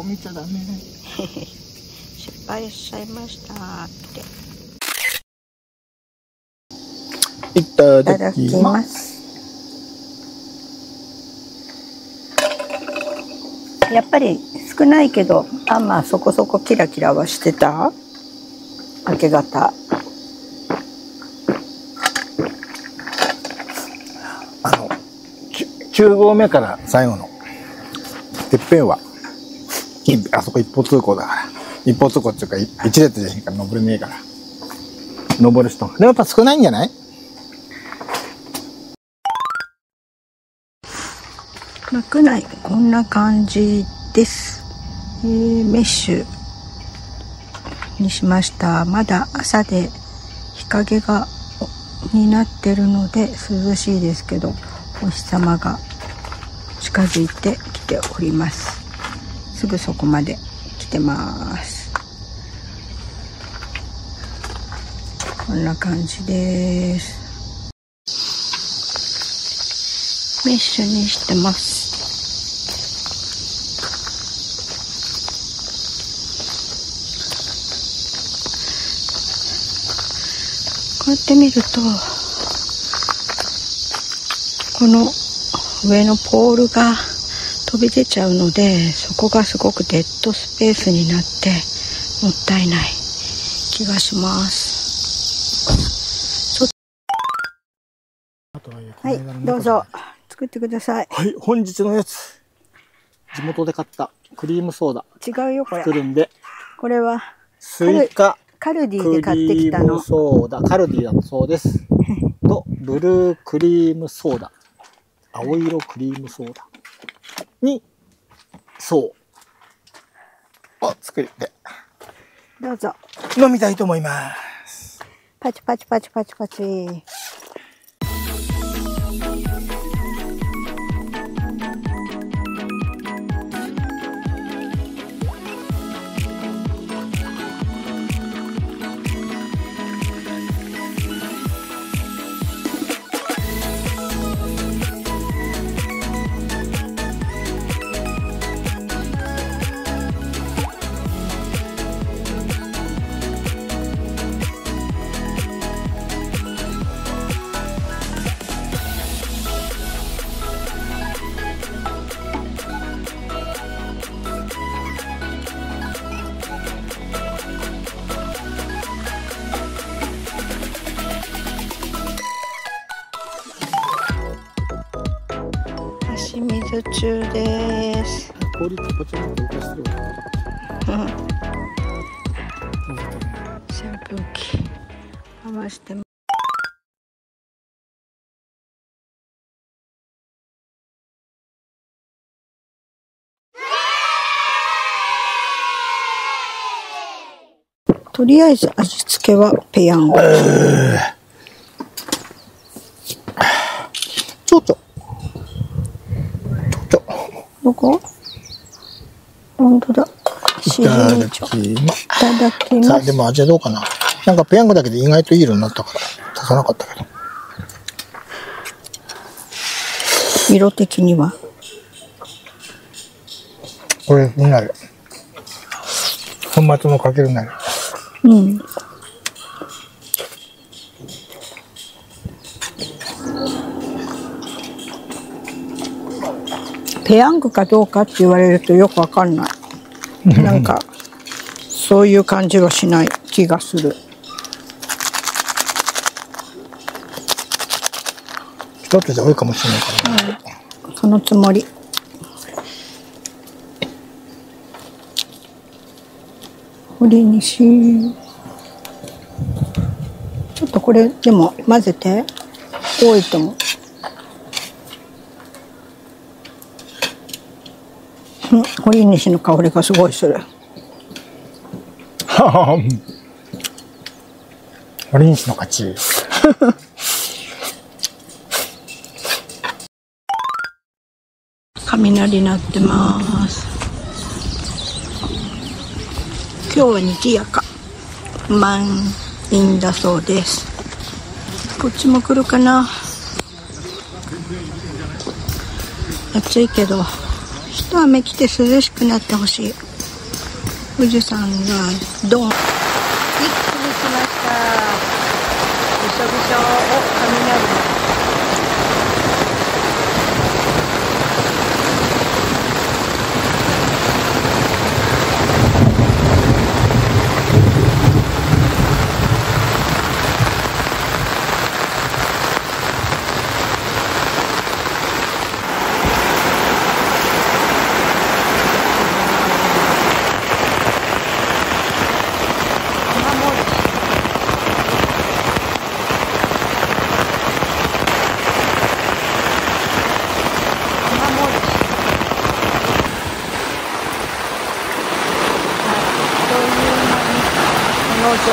見ちゃダメ。 失敗しちゃいましたって。 いただきます。 やっぱり少ないけど、まあそこそこキラキラはしてた。明け方。 9合目から最後のてっぺんはあそこ一方通行だから、一方通行っていうか一列でいいから登れねえから登る人でもやっぱ少ないんじゃない？ 幕内こんな感じです。メッシュにしました。まだ朝で日陰になってるので涼しいですけど、お日様が近づいてきております。すぐそこまで来てます。こんな感じです。メッシュにしてます。こうやって見ると、この上のポールが飛び出ちゃうので、そこがすごくデッドスペースになってもったいない気がします。はい、どうぞ作ってください。 はい、本日のやつ、地元で買ったクリームソーダ。 違うよこれ。 作るんで、 これはスイカカルディで買ってきたの。 クリームソーダ、カルディだそうです。とブルークリームソーダ、青色クリームソーダにそうを作ってどうぞ飲みたいと思います。 パチパチパチパチパチ。足水中です。 氷かぼちゃの浮かしてる。 扇風機回してます。とりあえず味付けはペヤング。 ちょどこ？本当だ。 いただきます。 いただきます。 さあ、でも味はどうかな。なんかペヤングだけで意外といい色になったから足さなかったけど。 色的にはこれになる。粉末のかけるになる。 うん。ペヤングかどうかって言われるとよくわかんない。なんかそういう感じはしない気がする。 ちょっとじゃ多いかもしれないからね。 そのつもり。鶏にし、ちょっとこれでも混ぜて、多いと思う。堀西の香りがすごいする。 堀西の勝ち。 雷鳴ってます。今日は賑やか。満員だそうです。こっちも来るかな。暑いけど一雨来て涼しくなってほしい。 富士山がドン。一気に来ました。びしょびしょ。雷。の状態。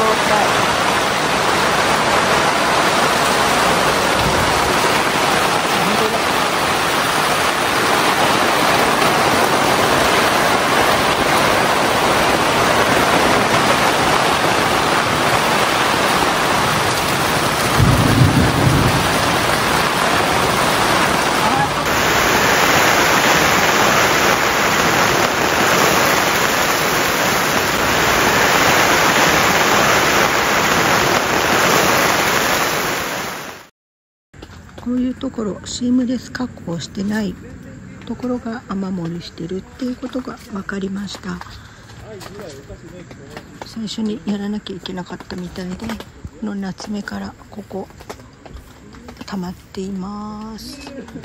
こういうところシームレス加工をしてないところが雨漏りしてるっていうことが分かりました。最初にやらなきゃいけなかったみたいで、この夏目からここ溜まっています。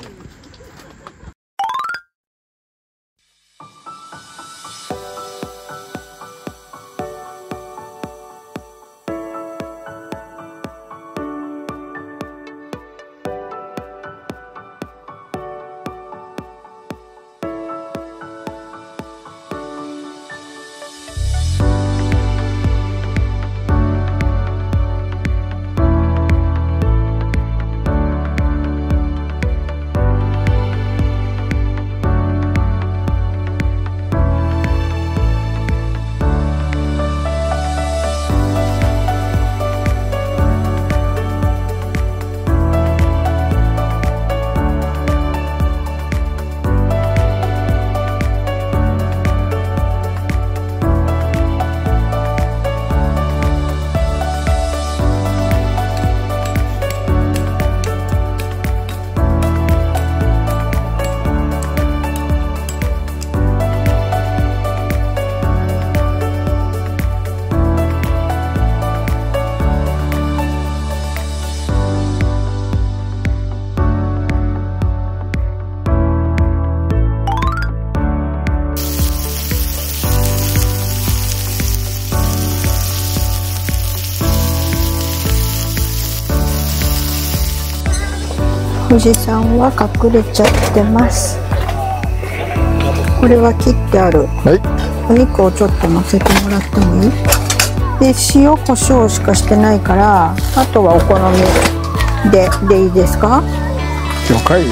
富士山は隠れちゃってます。これは切ってある、お肉をちょっと乗せてもらってもいい？で、塩コショウしかしてないから、あとはお好みでいいですか？ 了解。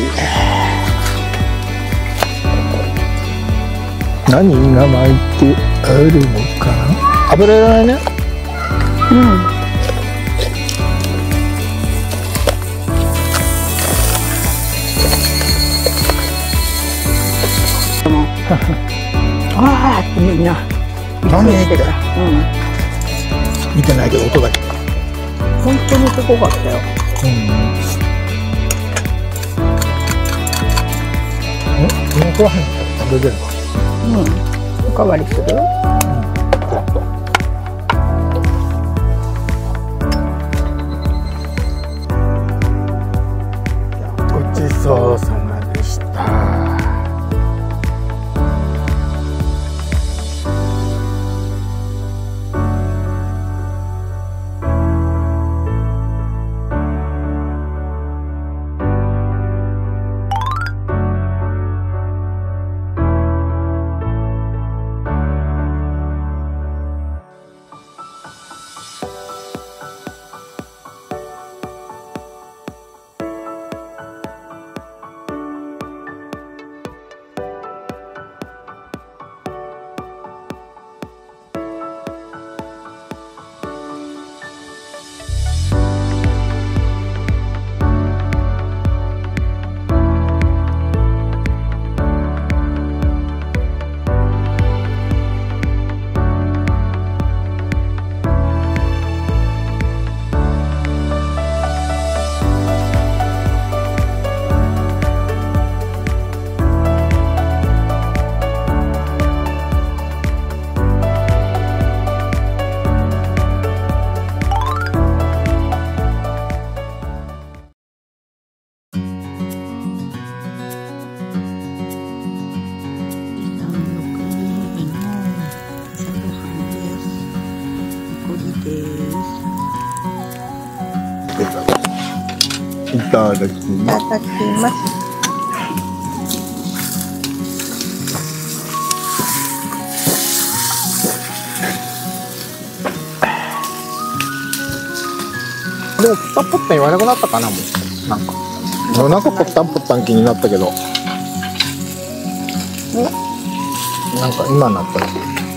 何が巻いてあるのかな？油いらないね。 うん。あーってみんな何してた？見てないけど音だけ。 本当にすごかったよ。 このご飯食べれるか？ おかわりする？ ごちそうさまでした。 いただきます。 いただきます。 でもぽったんぽったん言わなくなったかな、もう。なんか夜中ぽったんぽったん気になったけど、なんか今になったら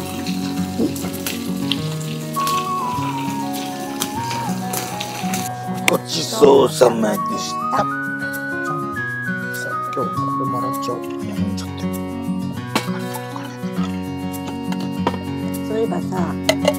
ごちそうさまでした。さあ今日これもらっちゃおう。飲んじゃって。 そういえばさ、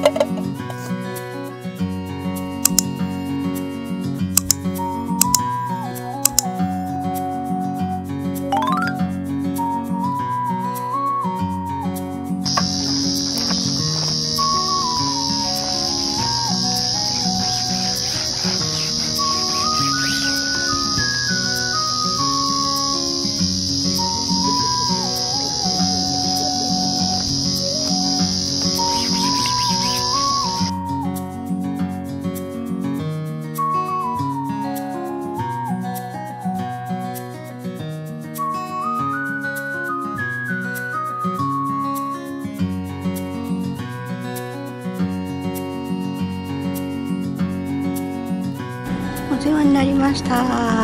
お世話になりました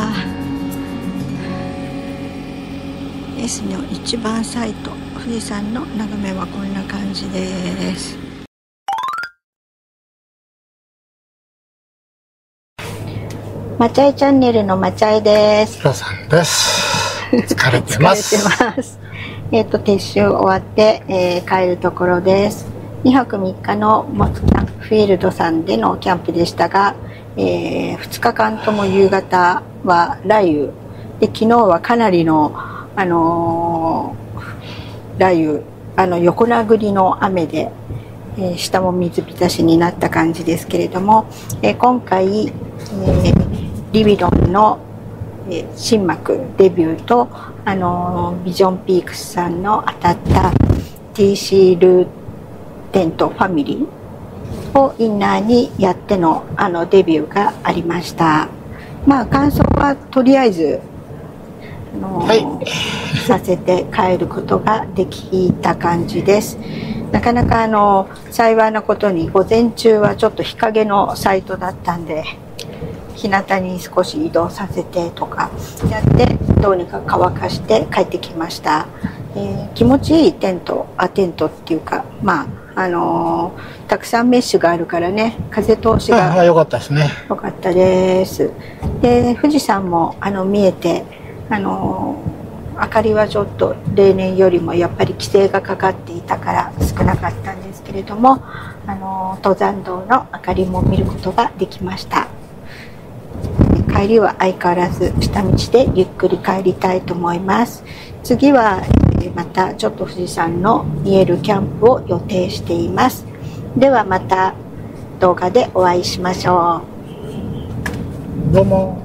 。S の一番サイト、富士山の眺めはこんな感じです。まちゃいチャンネルのまちゃいです。 ひろさんです。疲れてます。 疲れてます。撤収終わって、帰るところです。2泊3日のモスタンフィールドさんでのキャンプでしたが、2日間とも夕方は雷雨で、昨日はかなりの、雷雨、横殴りの雨で、下も水浸しになった感じですけれども、今回、リビロンの、新幕デビューと、ビジョンピークスさんの当たった TC ルーテントファミリーをインナーにやってのデビューがありました。まあ感想はとりあえずさせて帰ることができた感じです。なかなか幸いなことに午前中はちょっと日陰のサイトだったんで、日向に少し移動させてとかやってどうにか乾かして帰ってきました。気持ちいいテントっていうか、まあたくさんメッシュがあるからね、風通しが良かったですね。 良かったです。で富士山も見えて、明かりはちょっと例年よりもやっぱり規制がかかっていたから少なかったんですけれども、登山道の明かりも見ることができました。帰りは相変わらず下道でゆっくり帰りたいと思います。次はまたちょっと富士山の見えるキャンプを予定しています。ではまた動画でお会いしましょう。 どうも。